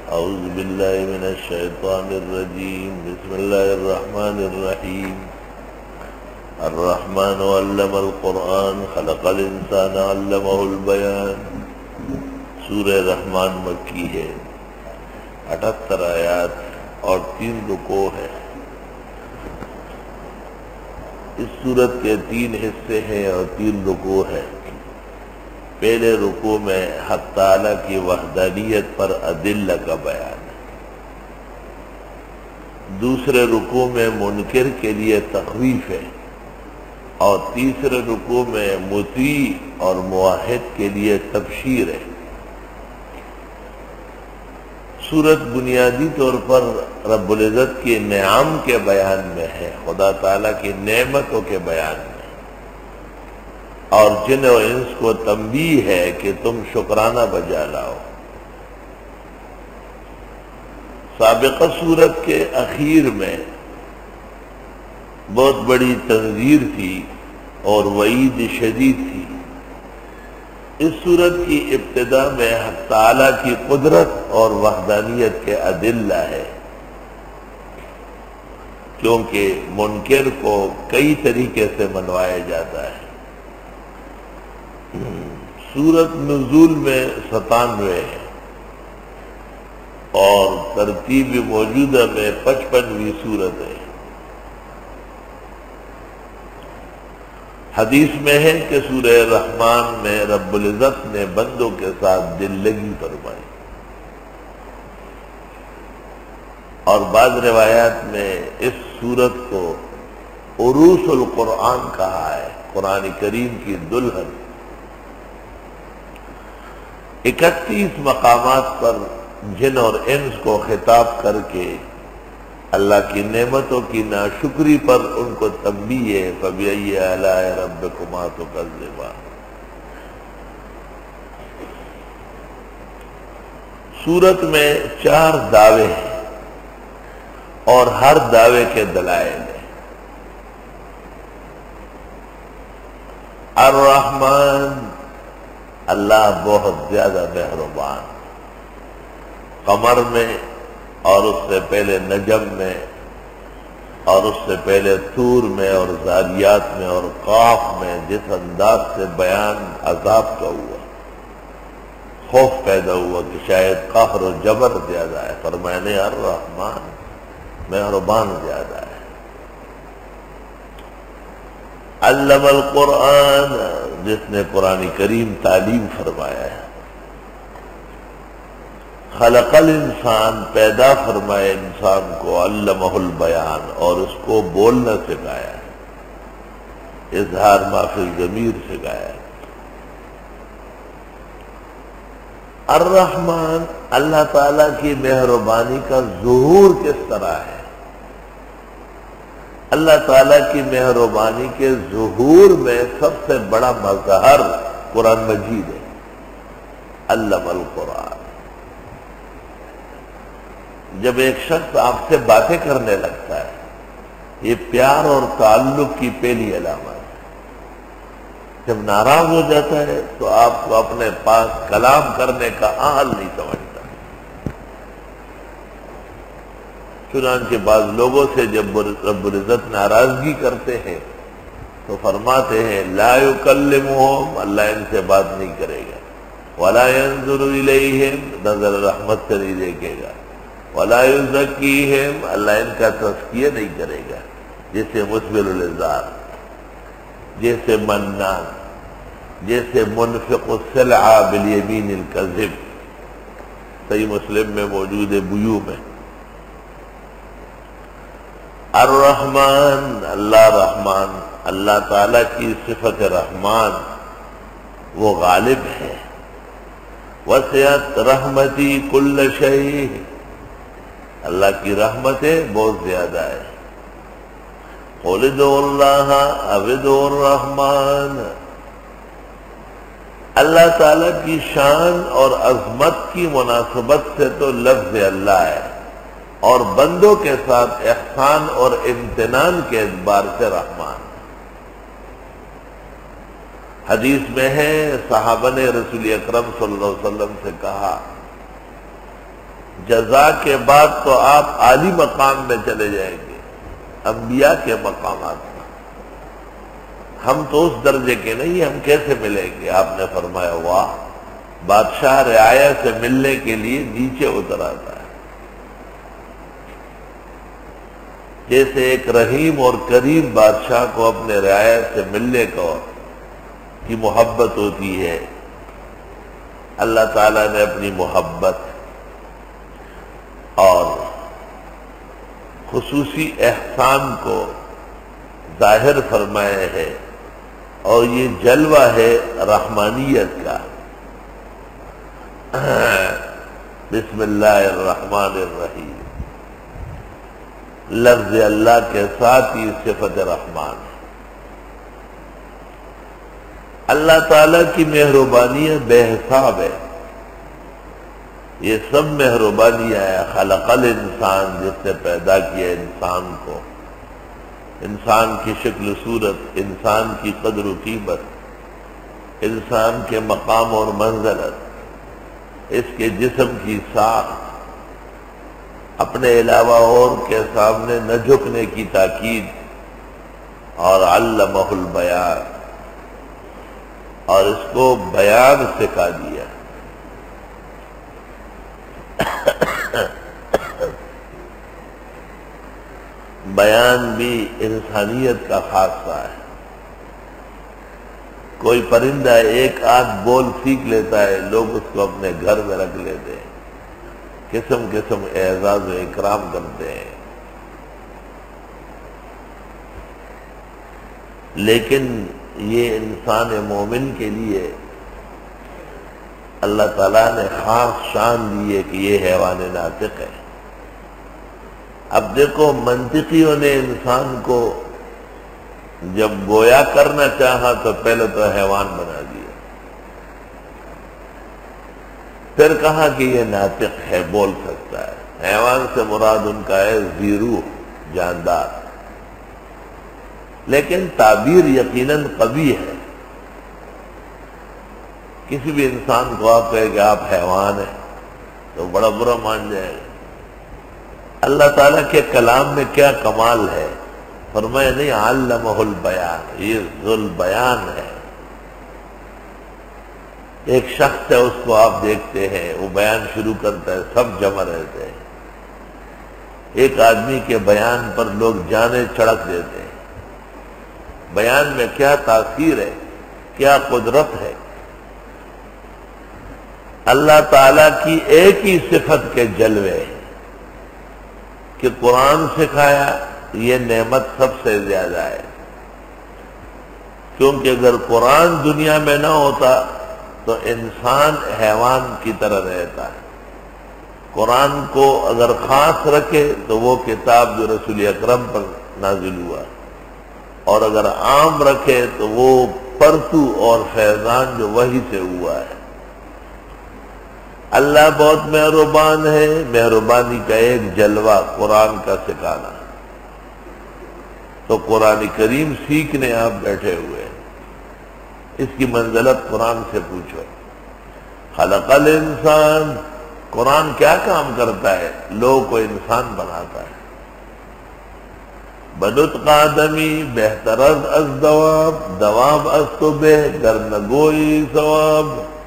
اعوذ باللہ من الشیطان الرجیم بسم اللہ الرحمن الرحیم الرحمن علم القرآن خلق الانسان علمہ البیان۔ سورہ رحمان مکی ہے، 78 آیات اور 3 رکوع ہے۔ اس سورت کے 3 حصے ہیں اور 3 رکوع ہے۔ پہلے رکوع میں حق تعالیٰ کی وحدانیت پر ادلہ کا بیان ہے، دوسرے رکوع میں منکر کے لیے تخویف ہے، اور تیسرے رکوع میں مطیع اور موحد کے لیے تبشیر ہے۔ سورت بنیادی طور پر رب العزت کے نعم کے بیان میں ہے، خدا تعالیٰ کی نعمتوں کے بیان میں، اور جن و انس کو تنبیہ ہے کہ تم شکرانہ بجا لاؤ۔ سابقہ سورت کے اخیر میں بہت بڑی تنذیر تھی اور وعید شدید تھی۔ اس سورت کی ابتدا میں حق تعالیٰ کی قدرت اور وحدانیت کے ادلہ ہے، کیونکہ منکر کو کئی طریقے سے منوایا جاتا ہے۔ سورت نزول میں 97 ہے اور ترتیب موجودہ میں 55ویں سورت ہے۔ حدیث میں ہے کہ سورہ رحمان میں رب العزت نے بندوں کے ساتھ دل لگی فرمائی، اور بعض روایات میں اس سورت کو عروس القرآن کہا ہے، قرآن کریم کی دلہن۔ 31 مقامات پر جن اور انس کو خطاب کر کے اللہ کی نعمتوں کی ناشکری پر ان کو تنبیہ ہے، فَبِأَيِّ آلَاءِ رَبِّكُمَا تُكَذِّبَانِ۔ سورت میں 4 دعوے ہیں اور ہر دعوے کے دلائل ہیں۔ الرحمن، اللہ بہت زیادہ مہربان، قمر میں اور اس سے پہلے نجم میں اور اس سے پہلے طور میں اور ذاریات میں اور قاف میں جس انداز سے بیان عذاب کا ہوا، خوف پیدا ہوا کہ شاید قہر و جبر زیادہ ہے، فرمانے الرحمن، مہربان زیادہ ہے۔ علم القرآن، جس نے قرآن کریم تعلیم فرمایا ہے۔ خلق الانسان، پیدا فرمایا انسان کو، علمہ البیان، اور اس کو بولنا سکھایا ہے، اظہار ما فی الضمیر سکھایا ہے۔ الرحمن، اللہ تعالیٰ کی مہربانی کا ظہور کس طرح ہے؟ اللہ تعالیٰ کی مہربانی کے ظہور میں سب سے بڑا مظہر قرآن مجید ہے۔ علم القرآن، جب ایک شخص آپ سے باتیں کرنے لگتا ہے، یہ پیار اور تعلق کی پہلی علامت ہے۔ جب ناراض ہو جاتا ہے تو آپ کو اپنے پاس کلام کرنے کا اہل نہیں سمجھتا۔ چنانچہ بعض لوگوں سے جب رب العزت ناراضگی کرتے ہیں تو فرماتے ہیں لا یکلمہم، اللہ ان سے بات نہیں کرے گا، ولا ینظر الیہم، نظر رحمت سے نہیں دیکھے گا، ولا یزکیہم، اللہ ان کا تزکیہ نہیں کرے گا، جیسے مسبل العذار، جیسے منان، جیسے منفق السلعہ بالیمین الکذب، صحیح مسلم میں موجود ہے، بیوع میں۔ الرحمن، اللہ رحمان، اللہ تعالیٰ کی صفت رحمان، وہ غالب ہے۔ وسعت رحمتی کل شیء، اللہ کی رحمتیں بہت زیادہ ہے۔ قل ادعوا اللہ او ادعوا الرحمن، اللہ تعالیٰ کی شان اور عظمت کی مناسبت سے تو لفظ اللہ ہے، اور بندوں کے ساتھ احسان اور امتنان کے اعتبار سے رحمان۔ حدیث میں ہے، صحابہ نے رسول اکرم صلی اللہ علیہ وسلم سے کہا جزا کے بعد تو آپ عالی مقام میں چلے جائیں گے، انبیاء کے مقامات میں۔ ہم تو اس درجے کے نہیں، ہم کیسے ملیں گے؟ آپ نے فرمایا واہ، بادشاہ رعایا سے ملنے کے لیے نیچے اتر آتا ہے، جیسے ایک رحیم اور کریم بادشاہ کو اپنے رعایا سے ملنے کی محبت ہوتی ہے، اللہ تعالیٰ نے اپنی محبت اور خصوصی احسان کو ظاہر فرمایا ہے، اور یہ جلوہ ہے رحمانیت کا۔ بسم اللہ الرحمن الرحیم، لفظ اللہ کے ساتھ ہی صفت رحمان ہے۔ اللہ تعالیٰ کی مہربانی بے حساب ہے، یہ سب مہربانیاں ہے۔ خلق الانسان، جس نے پیدا کیا انسان کو، انسان کی شکل و صورت، انسان کی قدر و قیمت، انسان کے مقام اور منزلت، اس کے جسم کی ساخت، اپنے علاوہ اور کے سامنے نہ جھکنے کی تاکید، اور علمہ البیان، اور اس کو بیان سکھا دیا۔ بیان بھی انسانیت کا خاصہ ہے۔ کوئی پرندہ ایک آدھ بول سیکھ لیتا ہے، لوگ اس کو اپنے گھر میں رکھ لیتے ہیں، قسم قسم اعزاز و اکرام کرتے ہیں۔ لیکن یہ انسان مومن کے لیے اللہ تعالیٰ نے خاص شان دی ہے کہ یہ حیوان ناطق ہے۔ اب دیکھو، منطقیوں نے انسان کو جب گویا کرنا چاہا تو پہلے تو حیوان بنا دیا، پھر کہا کہ یہ ناطق ہے، بول سکتا ہے۔ حیوان سے مراد ان کا ہے ذی روح، جاندار، لیکن تعبیر یقیناً قبیح ہے۔ کسی بھی انسان کو آپ کہے کہ آپ حیوان ہیں تو بڑا برا مان جائے گا۔ اللہ تعالیٰ کے کلام میں کیا کمال ہے، فرمایا نہیں علمہ البیان، یہ ذو البیان ہے۔ ایک شخص ہے، اس کو آپ دیکھتے ہیں، وہ بیان شروع کرتا ہے، سب جمع رہتے ہیں۔ ایک آدمی کے بیان پر لوگ جانیں چھڑک دیتے ہیں۔ بیان میں کیا تاثیر ہے، کیا قدرت ہے۔ اللہ تعالیٰ کی ایک ہی صفت کے جلوے کہ قرآن سکھایا، یہ نعمت سب سے زیادہ ہے، کیونکہ اگر قرآن دنیا میں نہ ہوتا تو انسان حیوان کی طرح رہتا ہے۔ قرآن کو اگر خاص رکھے تو وہ کتاب جو رسول اکرم پر نازل ہوا، اور اگر عام رکھے تو وہ پرتو اور فیضان جو وحی سے ہوا ہے۔ اللہ بہت مہربان ہے، مہربانی کا ایک جلوہ قرآن کا سکھانا۔ تو قرآن کریم سیکھنے آپ بیٹھے ہوئے ہیں، اس کی منزلت قرآن سے پوچھو۔ خلق الانسان، قرآن کیا کام کرتا ہے؟ لوگوں کو انسان بناتا ہے۔ بنطق آدمی بہتر از دواب، دواب از تو بہ در نگوئی ثواب۔